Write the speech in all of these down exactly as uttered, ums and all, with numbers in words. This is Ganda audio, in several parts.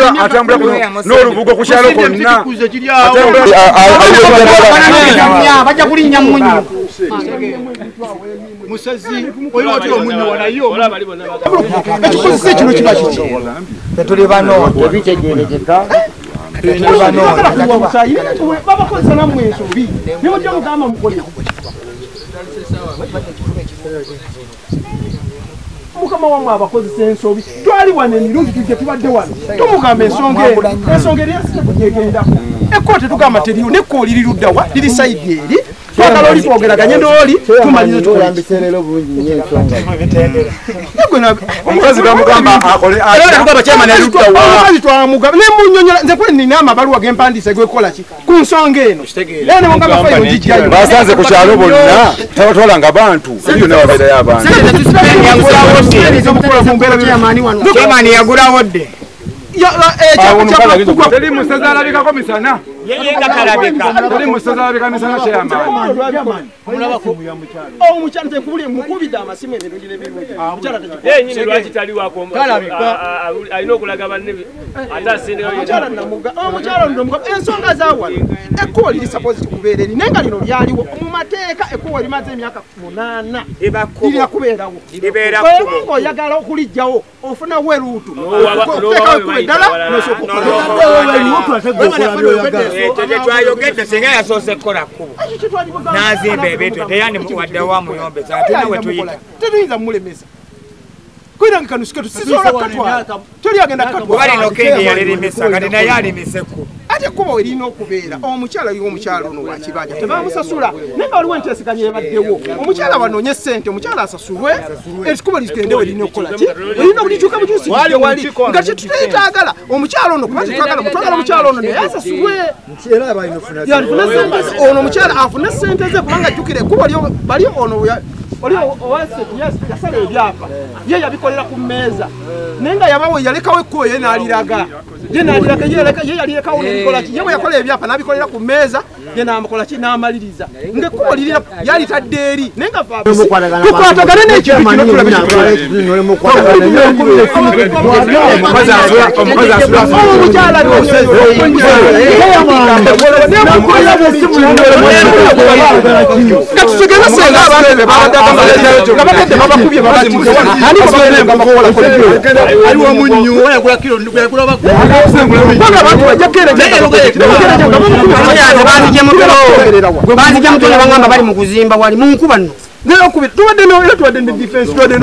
atambula atambula n'olubugo ku kyalo konna bajja kulinnya munyo musezi oyo wati omunyo wanayo ekikozesa kino kiba kiki tuli bano ebitegeerekeka tuli bano babakozesa nammwe ensobi ne mujja mugamba mukolera mukama wamwe abakozesa ensobi twali wano emirundi tujje tubadde wano tumugamba ensonga eno ensonga eri yasite kujegendako ekkooti tugamba teriyo nekkooli liruddawa liri sayidi eri twagala oli twogeraganye n'oli tumalirize tukolambiserero bulungi nnyo ensonga omukazi bamugamba akole omukazi twamugamba nemunyonyola nze kwe nina amabaluwa gempandiise gekola ki ku nsonga eno era ne mugamba fayiro ngijjayo basanze ku kyalo bonna tabatwalanga bantu eyo nababeerayo abantu kyamaani yagulawo dde teri musaza alabikako misana teri musaza alabika misana kyeyamaani omukyala tekubuli mukubidde amasimu emirundi n'emirundi nyini lwaki taliwako alina okulaga banne ate asindeomukyala ndomuga ensonga zawano ekkubo liri suppose tukubeera eri naye nga lino lyaliwo mu mateeka ekkubo limaze emyaka munaana lirina kubeerawo oba oyagala okulijjawo ofunawo eruutu tekaekkubo eddala twayogedde singa yasoose kukola kkubo n'azimba ebintu teyandi waddewo wamuyombeza ate nawe tuyita tetuyinza mulemesa kwiranga kano siketu sisobola kukatwala toli agenda kukatwala balina okenge yalerimisa kati naye alimiseko ate ekkubo erina okubeera omukyala yiwo omukyala ono wakibanja tebamusasula naye nga waliwo enteeseganya ebaddewo omukyala banoonye ssente omukyala asasulwe ekkubo ligendewo erina okukola ki erina okulikyuka bukyusi wali nga kyetutayitaagala omukyala ono kuba tetwagala mutwagala omukyala ono naye asasulwe ono omukyala afune ssente ze kubanga ajjukira ekkubo bali ono oli owaseti yasala ebyapa ye yabikolera ku mmeeza naye nga yabawe yalekawo ekkubo ye n'aliraga ye n'aliraga ye yalirekawo n'ebikola ki ye bwe yakola ebyapa n'abikolera ku mmeeza ye n'amukola ki n'amaliriza ng'ekkubo lirira yalitadde eri naye nga tukwatagane n'ekintu kino tulaomukyala katutegeza senga abantu gabagende babakubye aliwo munyu oyagula kilo yagula bakubye abantu banzije mutole bangamba bali mu kuzimba wali mu nkuba nno neokubye tubadde no tubadde ne defense tubadde no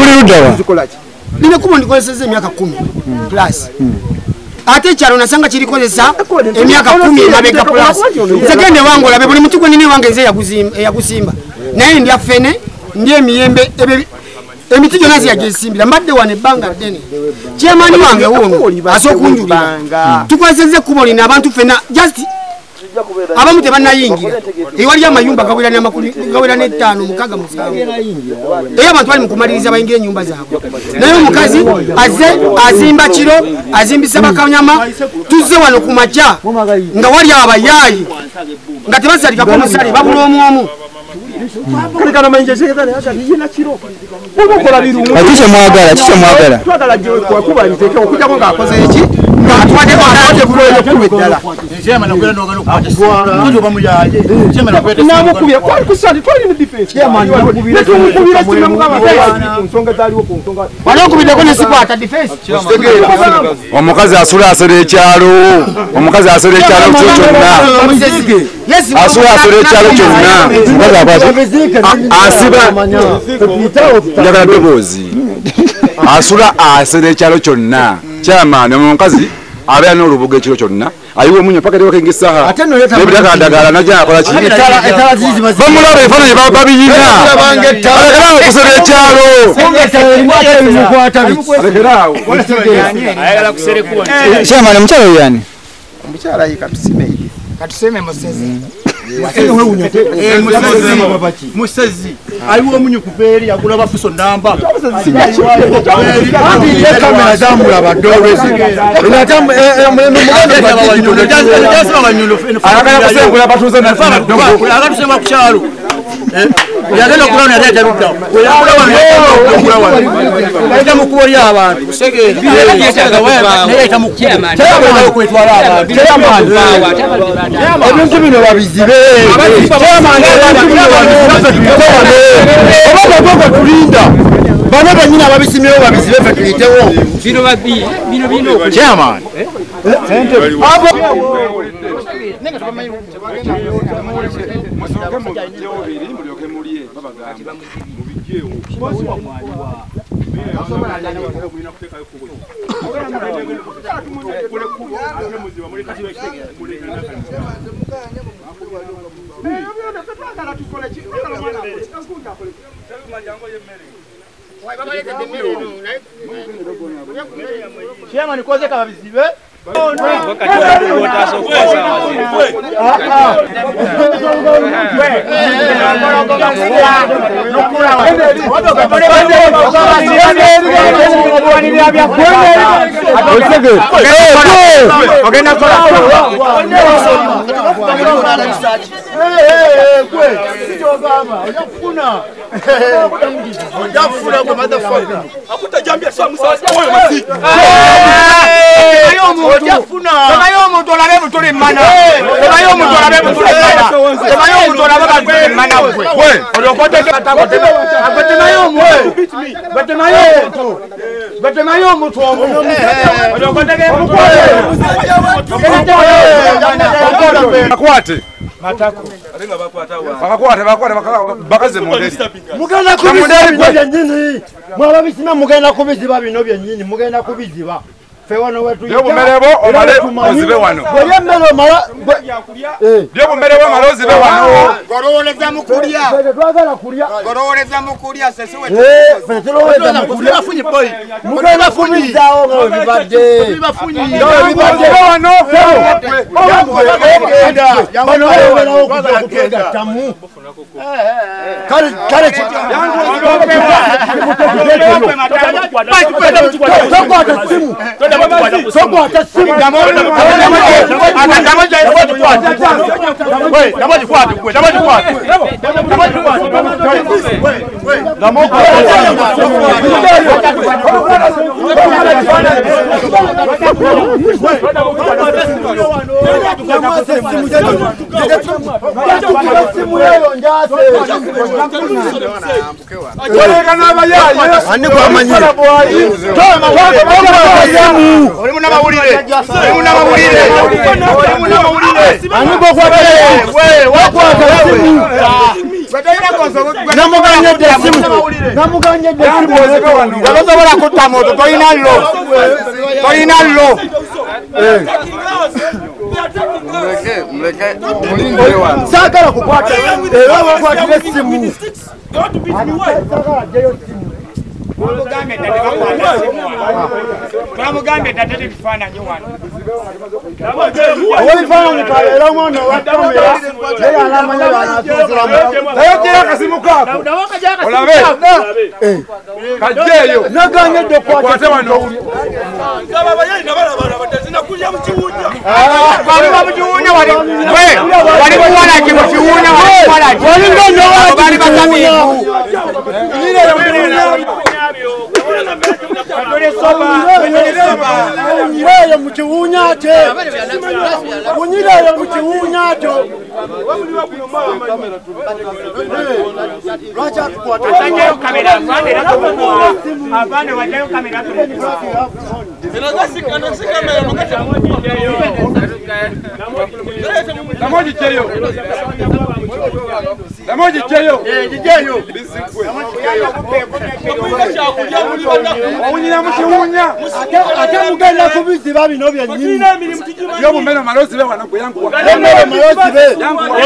lino kubo ndikozeseza emyaka kumi plus ate ekyalo nasanga kirikozesa emyaka kumi emabega plus segende wange olabe buli muti gwenini wange nze eyagusimba naye ndya fene ndi emiyembe emiti gyonna ziyagesimbira mbadde wano ebbanga ddene kyemaani wange wuno asookunjulira tukozeseza ekkubo lino abantu fena just abamu tebannayingira ewali amayumba gawera n'ettaano mukaga musanvu era abantu bali mu kumaliriza bayingira ennyumba zaabwe naye omukazi azze azimba kiro azimbisa bakanyama tuzze wano ku makya nga wali abayaayi nga tebazalikako omusale babula omu omu Kana manje seketani hata yina kiro. Uko kola biru. Atisha mwagala, atisha mwagala. Twagala je kwa kuba niteke okuja ngo ngakoze iki. Atwade atwade kuloyo kubedala. Chema nakwenda nogano kwacha. Ndio bamuyaje. Chema nakwenda. Namukubira kwali kusali twali ni defense. Chema namukubira. Namukubira simu mugaba tayari. Nsonga taliwo ku nsonga. Wanokubira ko nesikwata defense. Omukazi asula asole ekyalo. Omukazi asole ekyalo kyonna. Yes, asula asole ekyalo kyonna. Mukazi abaje. Asiba njagala dobozi asula asere ekyalo kyonna kyamaani omukazi abeera n'olubugo ekiro kyonna ayiwa omunyo paka tewa kenga Saha nebitakalagala najja akola ki bamulaba ebifaananyi babiyina alekeraawo okusera ekyalo kyamaani omukyala oyo yani omukyala ye katusime katuseme musezi musezi aliwo omunyu kupeeri yagula bafuso namba kamera zamulaba dolwezi agatusembula batuze agatusembula ku kyalo yagenda okulaba naye ataluddawo ayita mu kkubo ly'abantu naye ayita mu kkubo kwetwala abantu ebintu bino babizibe oba tulinda bano bennyini ababisimyewo babizibe ffe tuyitewo bino babi bino bino chairman Chairman koze kababizibe Temayo omuntu olabe butule mmana. Temayo omuntu olabe butule mmana. Temayo omuntu olabe butule mmana gwe. Olokoteke batako temayo omwe. Batemayo omuntu. Batemayo omuntu omu. Olokoteke omuntu. Akwate. Matako. Bakakwate bakwate bakaze modeli. mugenda kubiziba byennyini mwababisima mugenda kubiziba bino byennyini mugenda kubiziba fewano wetu byobumerebo omale ozibe wano bweyemmere omala byobumerebo omale ozibe wano gorowoleza mukulya twagala kulya gorowoleza mukulya sese wetu ffe tuloweza mukulya mugenda kubizaawo nga webibadde bibadde wano bano bayoberawo okuza okutwegattamu kale tokwata simu tokwata simu Olimu n'amawulire. Olimu n'amawulire. Olimu n'amawulire. Ani gokwata we wakwata simu namuganyedde simu namuganyedde simu Yabasobola kutta moto toyina lo. Toyina lo. muleke muleke mulinde wano saagala kukwata era wakwatire simu saagala jeyo simu Twamugambe tate ebifaananyi wano. Obifaananyi kabeera omwana wa kamera naye alamanya baanasooseramu naye gira akasimu kaako olabe kajjeeyo naganyedde kwate wano Baliba mu kiwunya wali wali muwalaki mu kiwunya wali bali batamiivu. Unyireyo mu kiwunya ate unyireyo mu kiwunya ate lwaki atukwata Atanyeyo kamera afande era afande wajayo kamera namoji jeyo namoji jeyo Jijeyo. owunyira mu kiwunya ate mugenda kubiziba bino byennyini byobumere omale ozibe wano gwe yanguwa emmere omale ozibe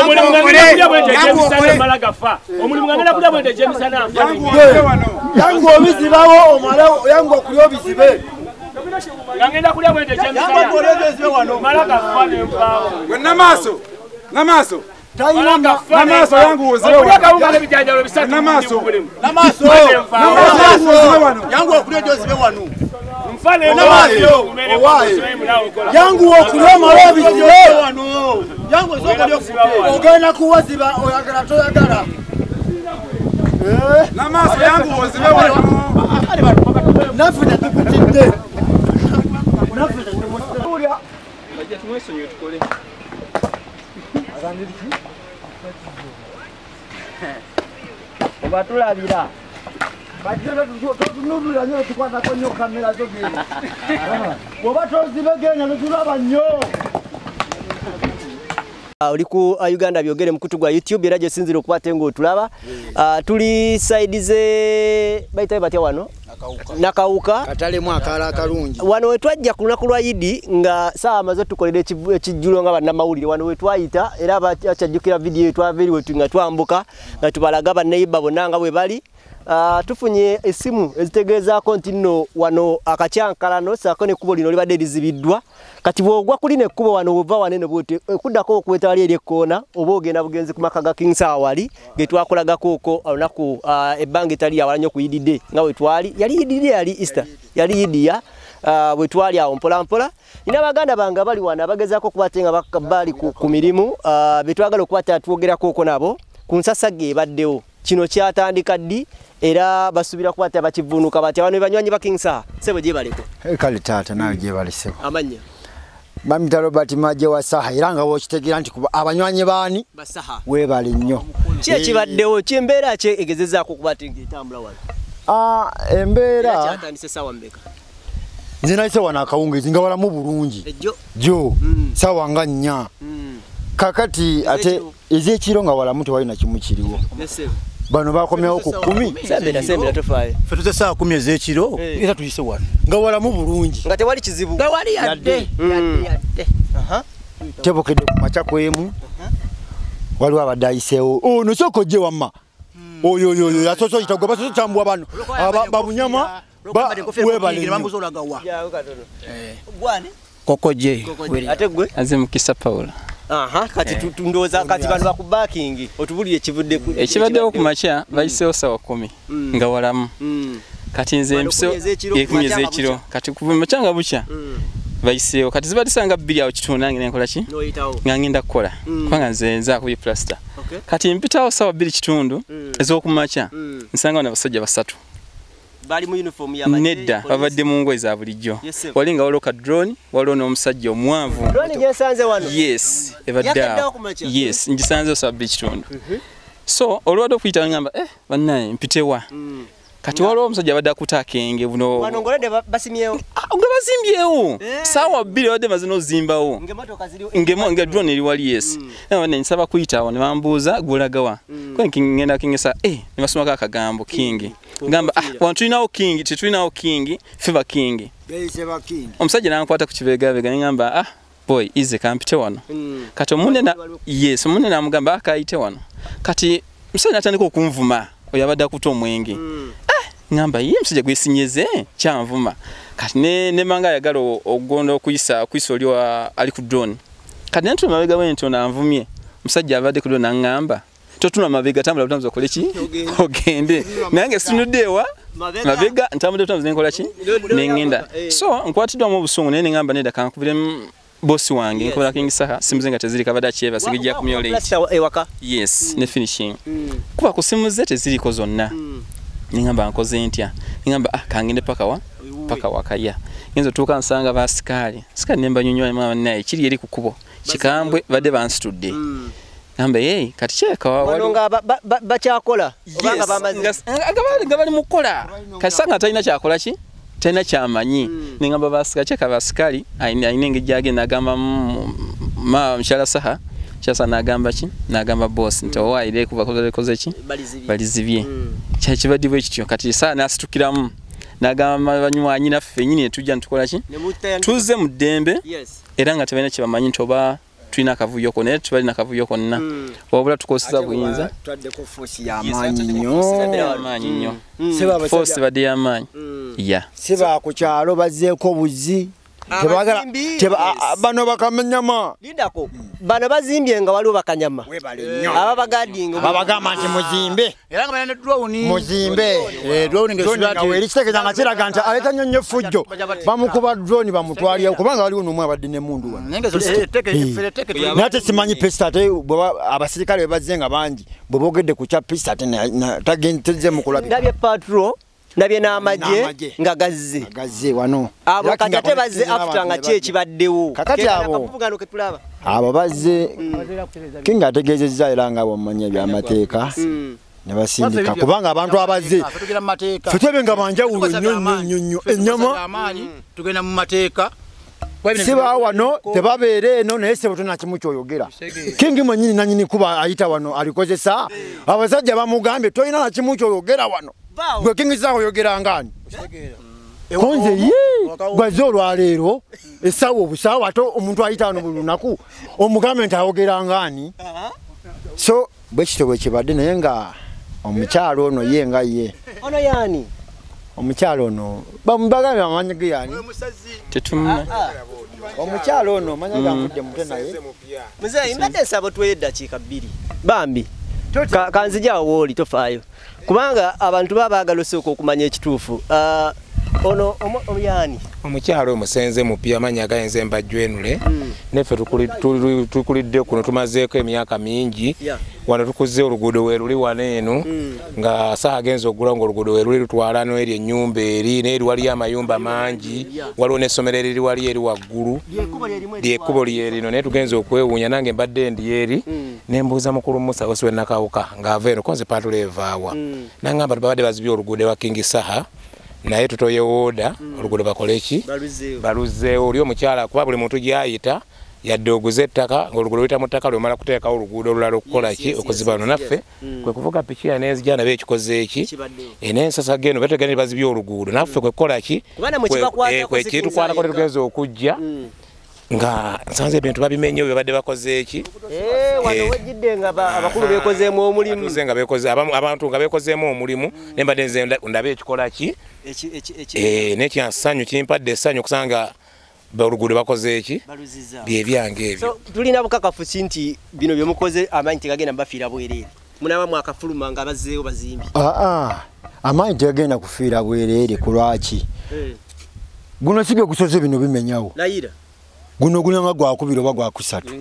omulimu ngagenda kulya bwente gyemisana yangu obizibawo omale yangu okulya obizibe ngagenda kulya bwente gyemisana mala gafa nenvaawo gwe namaaso namaaso talina namaaso yangu ozibe wano okulya ebijanjalo bisatu namaaso Namaso. Yangu okulya ozibe wano. yangu okulya omale obizibe Wano. Yangu ozokulya ozibe. ogenda kuwaziba oyagala toyagala Namaaso yangu ozibe wano. Nafuna tukutidde. Nafuna tukutidde. Bajja tumwesonyiwe tukole. Agambiriki? Oba tulabira. Bajja tutunulira nnyo tukwatako nnyo kamera zo genda. Bw'oba tozibe genda netulaba nnyo. Oli ku Uganda byogere mukutu gwa YouTube era gye sinzira okukwata ngo tulaba. Tuli side ze bayita batya wano nakawuka katale mwakala akalungi wano wetwajja ku lunaku lwa Idi nga saa amaze tukolera ekijjulo nga bannamawulire wano wetwayita era bakyajjukira video etwaviri wetu nga twambuka nga tubalaga banneiba bonna nga bwe bali. Uh, tufunye esimu ezitegezaako nti nno wano akacyankalano saako n'ekkubo lino libadde lizibiddwa kati bw'ogwa kuli n'ekkubo wano bw'ova wanene bw'oti kuddako okuweta wali eri ekkoona oba ogenda bugenzi ku Maka ga King Saha wali ge twakolagako okwo olunaku uh, ebbanga etali yawala nnyo ku Idide nga bwe twali yali Idide yali Easter yali Idiya uh, bwe twali awo mpola mpola nina baganda bange bali wano abagezaako okubate nga bali ku, ku mirimu uh, be twagala okubata twogerako okwo nabo ku nsasa ge ebaddewo kino kyatandika ddi era basubira kwata bakivunuka bati abantu banywanyi ba King Saha sebo je baleko e kali tata nawe je baleseko amanya Bamita Robert Maje wa Saha iranga wo kitegira nti kuba abanywanyi bani ba Saha we bali nnyo kye kibaddewo kyembeera kye egezezaako kubatinga etambula wali ah embeera kyatandise sawa mbeka nze nalise wana akawungezi nga wala mu bulungi ejjo jo mm. sawa nga nnya mm. kakati ate ezekiro nga wala mutu wali na kimu kiriwo yes bano bakomyawo ku kumi sembera sembera tofaye fetuze saa kumi ezekiro era tuyise wano nga wala mu bulungi nga tewali kizibu nga wali yadde yadde yadde aha tebokedde ku macha kwemu wali abadde ayiseewo ono soko gye wamma oyo oyo oyo yasoso kitagwa basoso tambwa bano babunyama webale bambuzo olagawa gwani kokoje ate gwe Azimukisa Paul. aha kati tundoza kati bantu ba ku backing otubulire kivudde ku Ekibaddewo ku macha bayiseewo sawa kumi nga walamu kati nze mpiso yekumyeze ekiro kati kuva macha nga bucha bayiseewo kati zibatisanga bbiri awo kitundu nange nenkola ki nga ngenda kukola kubanga nze nza kubi plaster kati mpitawo sawa bbiri kitundu ez'okumacha nsanga wana basajja basatu bali mu uniform ya maji nedda babadde mu ngoye za bulijjo wali nga waloka drone waliwo n'omusajja omwanvu drone gyesanze wano yes ebadde yes ngisanze sawa bbiri kitundu so olwadde okuyita ngamba eh bannaye mpitewa kati waliwo omusajja abadde akutaaka enge buno wano ngolede basimyewo nga bazimbyewo saawa bbiri abadde maze n'ozimbawo ngemo nga drone eri wali yes nawe ne nsaba kuyitawo ne bambuuza gwolagawa kwe ngenda kingesa eh ne basomako akagambo king ngamba ah wano tulinawo king tetulinawo king fiba king omusajja nankwata ku kibeegabega ne ngamba ah boy ize kampite wano kati omunne na yes omunne namugamba akayite wano kati musajja natandika okunvuma oyo abadde akuta omwenge ngamba ye msije gwesinyeze kyanvuma kati ne ne manga yagala ogonda okuyisa kuyisa oli wa ali ku drone kati ntu mabega wento na nvumye musajja abadde ku drone ngamba totuna mabega tambula butamzo koleki ogende nange sinudewa mabega ntambula butamzo nkola ki nengenda so nkwatidwa mu busungu ne ngamba ne daka nkubire bosi wange nkola King Saha simuzenga teziri kabada cheva sigijja kumyole yes ne finishing kuba kusimuze teziriko zonna ningamba nkoze ntya ningamba ah kangende paka wa paka wakaya ngenzo tuka nsanga basikali sikali nemba nyonyo mama naye kiri eri kukubo kikambwe badde banstudde ngamba hey kati cheka walonga bachyakola obanga bamazi ngabali ngabali mukola kasanga talina kyakola ki tena kyamanyi ningamba basika cheka basikali ainenge jage nagamba ma mshala Saha Chasa nagamba ki nagamba boss nto waire kuva koze ki balizivye kya kibadibwe kityo kati saa nasitukiramu nagamba banywanyi naffe nyine tujja ntukola ki tuze mu ddembe era nga tebena kibamanyi ntoba tulina kavuyo ko ne tubali na kavuyo konna wabula tukoseza buyinza twadde ko force ya manyi nnyo amanyi nnyo seba force bade ya manyi ya seba ku kyalo bazeeko buzi tebagala bano bakamenyama lindako bano bazimbye nga waliwo bakanyama aba bagadinga babagamba nti muzimbe era nga balina drone muzimbe eh drone ngesibati weli kitegeza nga kiraga nti aleta nyonyo fujjo bamukuba drone bamutwalira kubanga waliwo nomwe abadde ne mundu wano nenge teke fere teke nate simanyi pesta ate abasirikale bazze nga bangi bwebogedde ku kyapisa ate tagenteze mu kulabika ndabye patro ndabye n'amagye nga gazze gazze wano abo kati ate bazze after nga ki ekibaddewo kakati abo akavuvugano ke tulaba abo bazze kinga ategeezezza era nga bw'omanyi ebyamateeka ne basindika kubanga abantu abazze ffe twebe nga banjawulo nnyo nnyo nnyo ennyama tugenda mu mateeka siba wano tebabeere eno naye sebo tona kimu kyoyogera kingi mwenyini nanyini kuba ayita wano alikozesa abasajja bamugambye tolina na kimu kyoyogera wano gwe kingi zako oyogera ngani konze ye gwaze olwaleero essaawa obusaawa ate omuntu ayita wano buli lunaku omugambe nti ayogera ngani so bwe kityo bwe kibadde naye nga omukyalo ono ye nga ye ono yaani omukyalo ono bamubagambye amanyi ge yaani tetumna omukyalo ono manya gambudde mute naye muzeeyi mbadde nsaba tweye eddakiika bbiri bambi kanzijaawo wooli tofaayo kubanga abantu baba baagala osooka okumanya ekituufu ono yaani omukyalo omusenze mupya amanya gayenze mbajjwenule neffe tukulidde kuno tumazeeko emyaka mingi wano tukuze oluguudo weeruli wano eno nga Saha agenza okugula nga oluguudo weeruli lutwala n'eri ennyumba eri n'eri waliyo amayumba mangi waliwo n'essomero eriri wali eri waggulu lyekkubo lyerino naye tugenza okwewuunya nange mbadde ndi eri nembuuza mukulu Musa Oswe Nakawuka ng'ava eno konze patula evaawa nangamba babadde bazibye oluguudo ewa King Saha naye tutoye wooda oluguudo bakole ki baluzeewo oli omukyala kuba buli muntu gyayita yadde oguze ettaka ng'oluguudo luyita mu ttaka lwemala kuteekawo oluguudo olulala okukola ki okuziba no naffe kwe kuvuga piki ya n'enzija nabe ekikoze eki n'ensasa geno bateganya bazibye oluguudo naffe kwe kukola ki kwe kitukwatako tetugenza okujja nga nsanze ebintu babimenye bwe badde bakoze eki wano wejjidde nga abakulu beekozeemu omulimu nga beekoze abantu nga beekozeemu omulimu ne mbadde nze ndabe ekikola ki n'ekyansanyu kimpadde essanyu okusanga oluguudo bakoze eki byebyange ebyo tulina bukakafu ki nti bino byemukoze amaanyi tegagenda mubafiira bwereere munaba mwakafuluma nga bazzeewo bazimbi aa amaanyi tegagenda kufiira bwereere ku lwaki guno si gwe gusoze bino bimenyawo nayira guno gulinga gwakubiri oba gwakusatu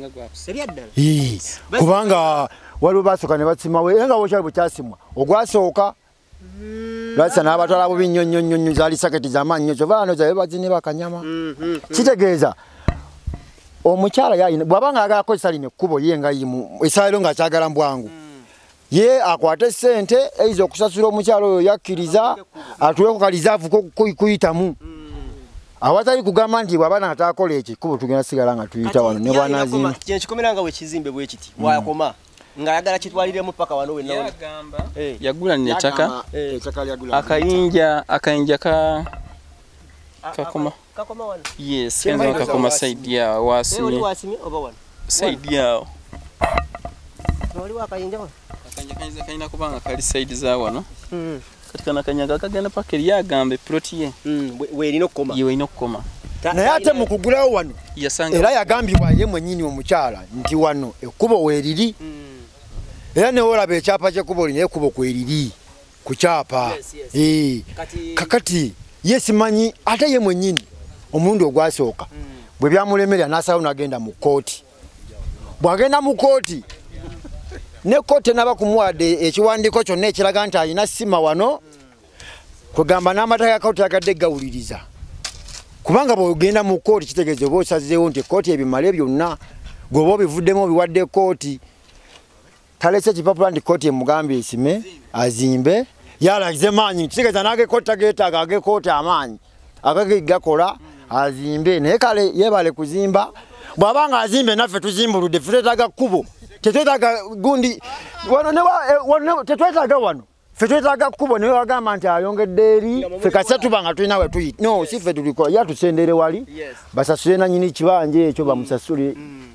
kubanga waliwo basooka ne basimawo era nga bwokyali bukyasimwa ogwasooka lwasa n'abatwala bubi nnyo nnyo nnyo zaali saketi z'amaanyi nnyo kyova ano zabe bazine bakanyama kitegeeza omukyala yayina bw'abanga ayagala kozesa lino ekkubo ye nga yimu esaliro ng'akyagala mbwangu ye akwate ssente eiza okusasula omukyala oyo yakkiriza atuweko kalizaavu kuyitamu awatali kugamba nti bw'aba n'ataakola ekikubo tugenda sigala nga tuyita wano ne bwanazimba kyekikomera nga wekizimbe bwe kiti bwakoma ng'ayagala kitwaliremu paka wano wenna yagamba yagula n'ettaka akayinja akayinja ka kakoma kakoma wano yes kenza kakoma side yawo wasimye side yawo waliwo akayinja wano akayinja kayinza kayina kubanga kali side za wano katika nakanyaga kagenda paka eri agambe ploti ye weerina okukoma ye weerina okukoma naye ate mu kugulawo wano yasanga era yagambibwa ye mwennyini omukyala nti wano ekkubo weeriri era ne olaba ekyapa ky'ekkubo lino ekkubo kweriri ku kyapa kakati ye simanyi ate ye mwennyini omulundi ogwasooka bwe byamulemerera n'asalawo n'agenda mu kkooti bw'agenda mu kkooti ne kkooti enaba kumuwadde ekiwandiiko kyonna ekiraga nti alina sima wano kwegamba n'amataka ga kkooti agadde gawuliriza kubanga bw'ogenda mu kkooti kitegeeza oba osazeewo nti ekkooti ebimale byonna gweoba obivuddemu obiwadde kkooti talese ekipapula nti kkooti emugambye esime azimbe yalagize maanyi kitegeeza n'agekkooti tageetaaga agekkooti amaanyi agage gakola azimbe naye kale yeebale kuzimba bw'abanga azimbe naffe tuzimbuludde ffe twetaaga kkubo tetwetaaga gundi wano tetwetaaga wano ffe twetaaga kkubo naye wagamba nti ayongedde eri ffe kase tuba nga tulina we tuyita no si ffe tulikola yatusendere wali basasule nanyini kibanja ekyo bamusasule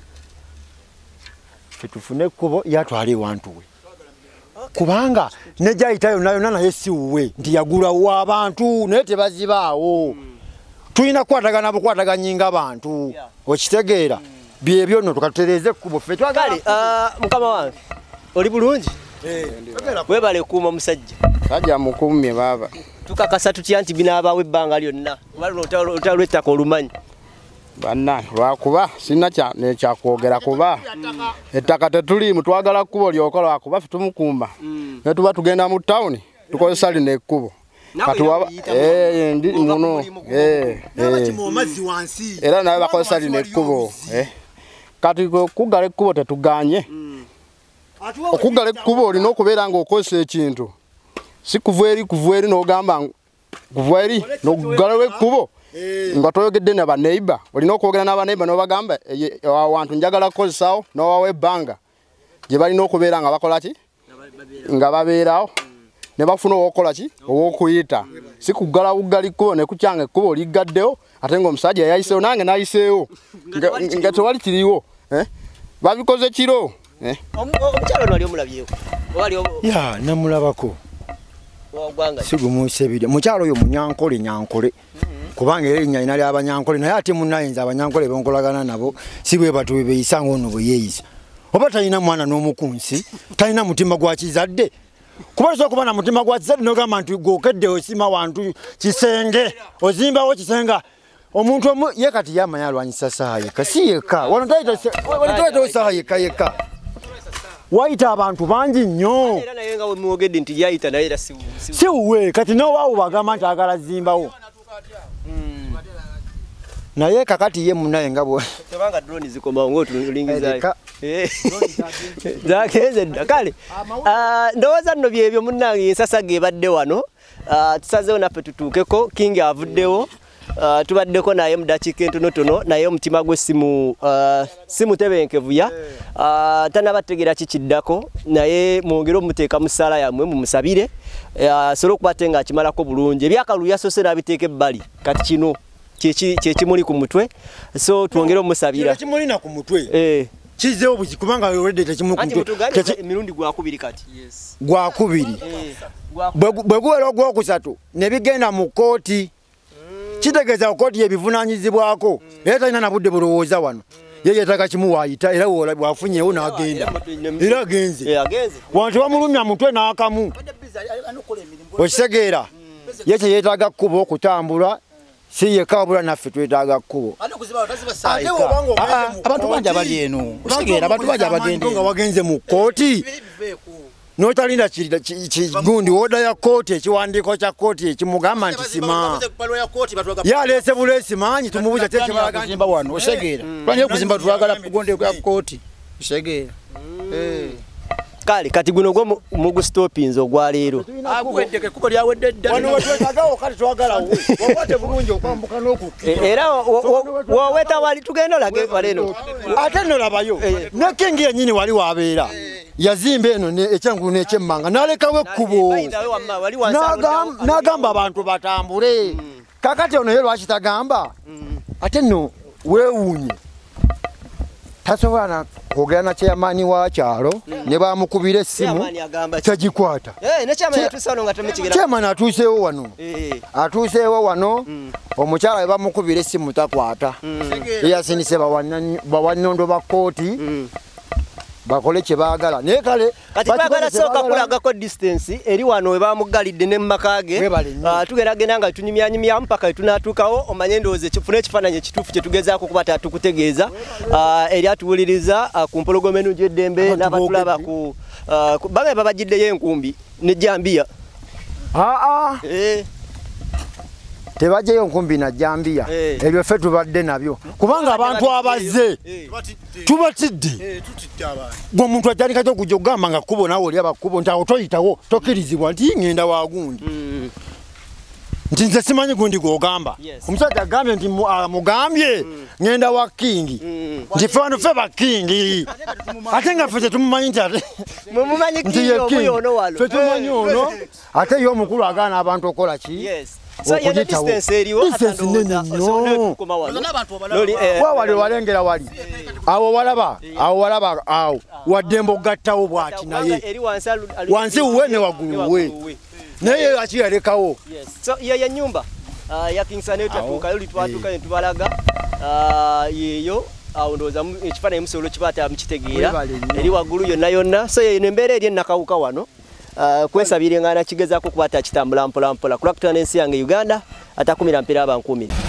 ffe tufune ekkubo yatwala ewantu we kubanga nejayita yonna yonna naye si wuwe nti yagulawo abantu naye tebazibaawo tulina kukwatagana bukwataganyinga abantu okitegeera byebyo nno tukatutereeze ekkubo ffe kale mukama wange oli bulungi webale kuuma musajja sajja mukumye baba tukakasa tutya nti binaabaawo ebbanga lyonna oba olutalo lw'ettaka olumanyi Banna lwakuba sinna kya ne kyakwogera kuba ettaka tetulimu twagala kkubo lyokola lwakuba ffe tumukumba ne tuba tugenda mu town tukozesa lino ekkubo ndi muno era nawe bakozesa lino ekkubo kati kuggala ekkubo tetuganye okuggala ekkubo olina okubeera ng'okozesa ekintu si kuva eri kuva eri n'ogamba kuva eri n'oggalawo ekkubo nga toyogedde ne baneiba olina okwogera n'abaneiba n'obagamba awantu njagala kukozesaawo n'owawa ebbanga gye balina okubeera nga bakola ki nga babeerawo ne bafuna owokola ki owokuyita si kuggala buggala ekkubo ne kukyanga ekkubo oliggaddewo ate ng'omusajja yayiseewo nange nayiseewo nga tewali kiriwo babikoze kiro omukyalo nali omulabyeko ya namulabako sigumuusebire mukyalo oyo munyankole nyankole kubanga era erinnya lina ly'abanyankole naye ate munnayinza abanyankole benkolagana nabo si bwe batu beeyisa ng'ono bwe yeeyisa oba talina mwana n'omukunsi talina mutima gwa kizadde kuba osobola okuba na mutima gwa kizadde n'ogamba nti gwokedde osima wantu kisenge ozimbawo kisenga omuntu omu ye kati yamanya alwanyisa Saha yekka si yekka wano tayitawo Saha yekka yekka wayita abantu bangi nnyo era naye nga wemwogedde nti yayita naye era si wuwe kati n'owaawo bagamba nti agala zimbawo naye kakati ye munaye nga bwe tebanga drone zikomawo ng'otulingizayo zakenze dda kale ndowooza nno byebyo munnange ensasa gebadde wano tusazeewo naffe tutuukeko King avuddewo tubaddeko naye mu dakiika entonotono naye omutima gwe simutebenkevuya tanabategeera kikiddako naye mwongere omuteeka mu ssaala yammwe mumusabire asobole okuba ate ng'akimalako bulungi ebyakalu yasoose n'abiteeka ebbali kati kino kyekimuli ku mutwe so twongere omusabira kimulina ku mutwe kizeewo buki kubanga already tekimuli ku mutwe emirundi gwakubiri kati gwakubiri bwe guwera ogwokusatu ne bigenda mu kkooti kitegeeza kkooti yebivunaanyizibwako era talina na budde bulowooza wano ye yeetaaga kimu waayita era bwafunyeewo n'agenda era agenze wantu bamulumya mutwe n'akamu okitegeera ye kyeyeetaaga kkuba okutambula si yekka wabula naffe twetaaga kkubo abantu bangi abali eno okitegeera abantu bangi abagende nga wagenze mu kkooti n'otalinda kigundi woda ya kkooti ekiwandiiko kya kkooti ekimugamba nti sima yaleese buleesi maanyi tumubuuza tekibagamba wano okitegeera tulanye okuzimba twagala kugondeeko ya kkooti okitegeera kale kati guno gwo mugustopinze ogwaleero agweddeke kubo lyawedde dda wano wetwetagawo kati twagalawo wakwate bulungi okwambuka n'okukira era woweta wali tugenda olage waleeno ate nno labayo ne King yennyini wali wabeera yazimba eno ekyangulu n'ekyemmanga n'alekawo ekkubo n'agamba abantu batambule kakati ono ye lwaki tagamba ate nno weewuunye tasobola na kwogera na chairman wa kyalo ne bamukubira essimu tagikwata chairman atuuseewo wano atuuseewo wano omukyala we bamukubira essimu takwata eyasinise bawannondo ba kkooti bakole kye baagala naye kale kati baagala sooka kulagako distance eri wano we bamugalidde ne mu maka ge tugeragenda nga tunyumyanyumyamu paka wetunaatuukawo omanye ndowooza ekifuna ekifaananyi ekituufu kye tugezaako kuba tatukutegeeza eri atuwuliriza ku mpologoma eno gy'eddembe n'abatulaba ku babe babagiddeyo enkumbi ne Ejambiya aa tebajjayo nkumbi na Ejambiya ebyo ffe tubadde nabyo kubanga abantu abazze tubatidde gwe omuntu ajjanika kyo okujja okugamba nga kkubo naawe oli abakkubo nti awo toyitawo tokkirizibwa nti ŋŋenda wa gundi nti nze simanyi gundi gw'ogamba omusajja agambye nti mugambye ŋŋenda wa King nti ffe wano ffe ba King ate nga ffe tetumumanyi nti ate nti ye King ffe tumanyi ono ate ye omukulu agaana abantu okola ki so yene distance eriwo atandooza wawali walengera wali awo walaba awo walaba awo waddembo ogattawo bwati naye wansi uwe ne waggulu we naye akiyalekawo so ye nyumba ya King Saneyo tatuuka yoli twatuuka ne tubalaga yeeyo awo ndowooza ekifaananyi musobolo kibaata mukitegeera eri waggulu yonna yonna so yeno embeera eri ennakawuka wano kwesabira ngana kigezaako kuba takitambula mpola mpola kulakutana n'ensi yange Uganda atakumira mpira abankumi